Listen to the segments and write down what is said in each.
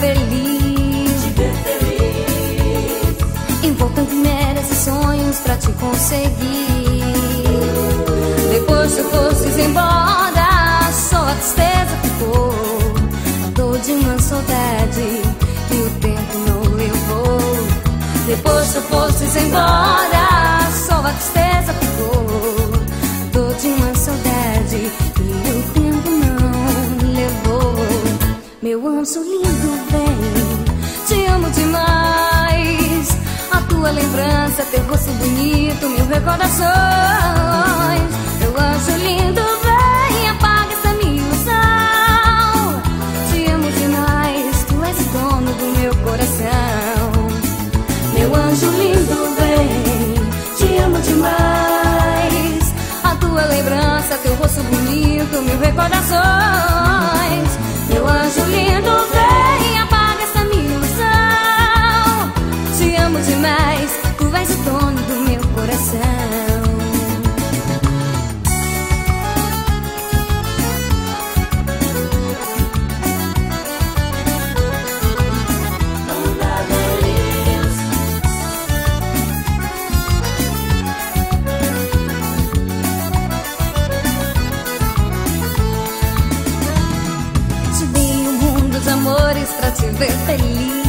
feliz. Envolto em quimeras e sonhos pra te conseguir. Depois tu fostes embora, só a tristeza ficou, a dor de uma saudade que o tempo não levou. Depois tu fostes embora, só a tristeza ficou, a dor de uma saudade que o tempo não levou. Meu anjo lindo, vem, te amo demais. A tua lembrança, teu rosto bonito, mil recordações. Meu anjo lindo, vem, apaga essa minha ilusão. Te amo demais, tu és o dono do meu coração. Meu anjo lindo, vem, te amo demais. A tua lembrança, teu rosto bonito, mil recordações. Meu anjo lindo, vem, apaga essa minha ilusão. Te amo demais, tu és o dono do meu coração. Amores pra te ver feliz.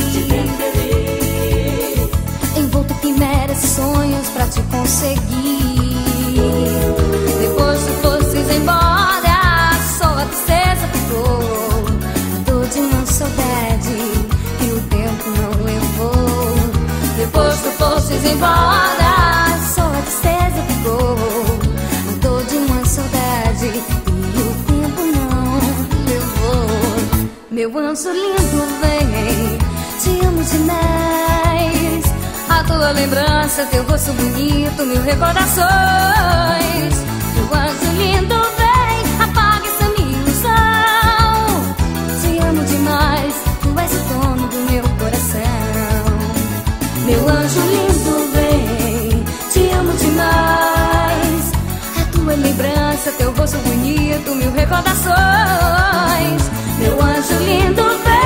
Envolto quimeras e sonhos pra te conseguir. Depois tu fostes embora, só a tristeza ficou, a dor de uma saudade que o tempo não levou. Depois tu fostes embora, só a tristeza ficou, a dor de uma saudade que o tempo não levou. Meu anjo lindo, vem, te amo demais. A tua lembrança, teu rosto bonito, mil recordações. Meu anjo lindo, vem, apaga essa minha ilusão. Te amo demais, tu és o dono do meu coração. Meu anjo lindo, vem, te amo demais. A tua lembrança, teu rosto bonito, mil recordações. Meu anjo lindo, vem.